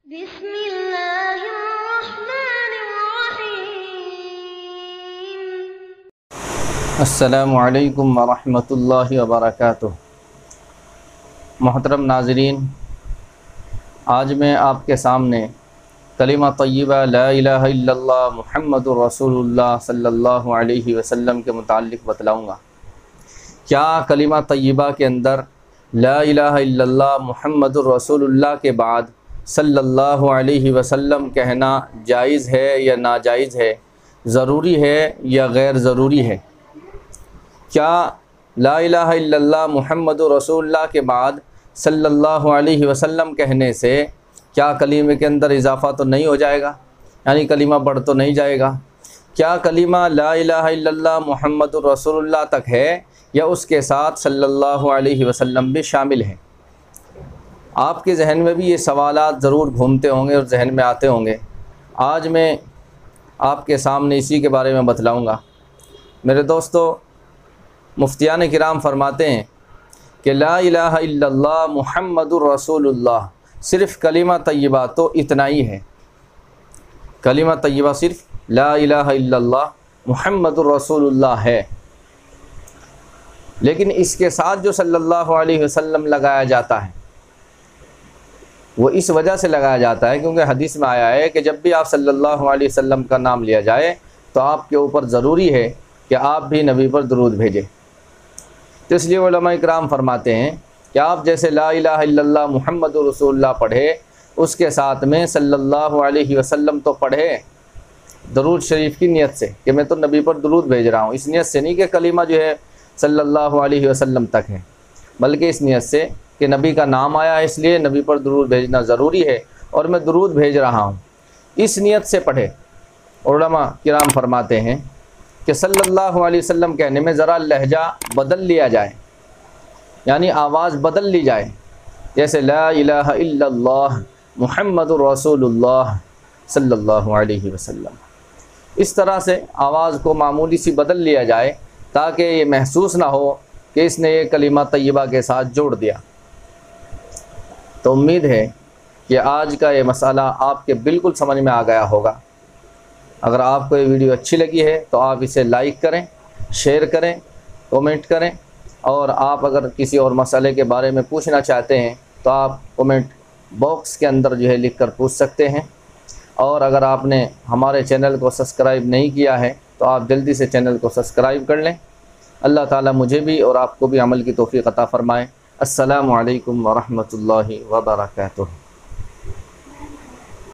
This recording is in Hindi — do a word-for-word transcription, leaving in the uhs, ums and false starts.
बिस्मिल्लाहिर्रहमानिर्रहीम। अस्सलामु अलैकुम वरहमतुल्लाहि वबरकातुह। मोहतरम नाज़रीन, आज मैं आपके सामने कलिमा तय्यबा ला इलाहा इल्लल्लाह मुहम्मदुर रसूलुल्लाह सल्लल्लाहु अलैहि वसल्लम के मुताल्लिक़ बतलाऊँगा। क्या कलिमा तय्यबा के अंदर ला इलाहा इल्लल्लाह मुहम्मदुर रसूलुल्लाह के बाद सल्लल्लाहु अलैहि वसल्लम कहना जायज़ है या नाजायज़ है, ज़रूरी है या गैर ज़रूरी है? क्या ला इलाहा इल्लल्लाह मुहम्मदुर रसूलुल्लाह के बाद सल्लल्लाहु अलैहि वसल्लम कहने से क्या कलीमे के अंदर इजाफ़ा तो नहीं हो जाएगा, यानी कलीमा बढ़ तो नहीं जाएगा? क्या कलीमा ला इलाहा इल्लल्लाह मुहम्मदुर रसूलुल्लाह तक है या उसके साथ सल्लल्लाहु अलैहि वसल्लम भी शामिल हैं? आपके जहन में भी ये सवालात ज़रूर घूमते होंगे और जहन में आते होंगे। आज मैं आपके सामने इसी के बारे में बतलाऊँगा। मेरे दोस्तों, मुफ्तियान किराम फरमाते हैं कि ला इलाहा इल्लल्लाह मुहम्मदुर रसूलुल्लाह, सिर्फ़ कलिमा तय्यबा तो इतना ही है। कलिमा तय्यबा सिर्फ़ ला इलाहा इल्लल्लाह मुहम्मदुर रसूलुल्लाह है, लेकिन इसके साथ जो सल्लल्लाहु अलैहि वसल्लम लगाया जाता है वो इस वजह से लगाया जाता है क्योंकि हदीस में आया है कि जब भी आप सल्लल्लाहु अलैहि वसल्लम का नाम लिया जाए तो आपके ऊपर ज़रूरी है कि आप भी नबी पर दुरूद भेजें। तो इसलिए उलमा इकराम फरमाते हैं कि आप जैसे ला इलाहा इल्लल्लाह मुहम्मदुर रसूलुल्लाह पढ़े, उसके साथ में सल्लल्लाहु अलैहि वसल्लम तो पढ़े दरूद शरीफ की नीयत से कि मैं तो नबी पर दुरूद भेज रहा हूँ। इस नीयत से नहीं कि कलीमा जो है सल्लल्लाहु अलैहि वसल्लम तक है, बल्कि इस नीयत से कि नबी का नाम आया है इसलिए नबी पर दुरूद भेजना ज़रूरी है और मैं दुरूद भेज रहा हूँ, इस नीयत से पढ़े। उलमा किराम फरमाते हैं कि सल्लल्लाहु अलैहि वसल्लम कहने में ज़रा लहजा बदल लिया जाए, यानी आवाज़ बदल ली जाए, जैसे ला इलाहा इल्लल्लाह मुहम्मदुर रसूलुल्लाह सल्लल्लाहु अलैहि वसल्लम। इस तरह से आवाज़ को मामूली सी बदल लिया जाए ताकि ये महसूस ना हो कि इसने ये कलिमा तय्यबा के साथ जोड़ दिया। तो उम्मीद है कि आज का ये मसाला आपके बिल्कुल समझ में आ गया होगा। अगर आपको ये वीडियो अच्छी लगी है तो आप इसे लाइक करें, शेयर करें, कमेंट करें, और आप अगर किसी और मसाले के बारे में पूछना चाहते हैं तो आप कमेंट बॉक्स के अंदर जो है लिख कर पूछ सकते हैं। और अगर आपने हमारे चैनल को सब्सक्राइब नहीं किया है तो आप जल्दी से चैनल को सब्सक्राइब कर लें। अल्लाह ताला मुझे भी और आपको भी अमल की तौफीक अता फ़रमाए। अस्सलामु अलैकुम वरहमतुल्लाहि वबरकातुहू।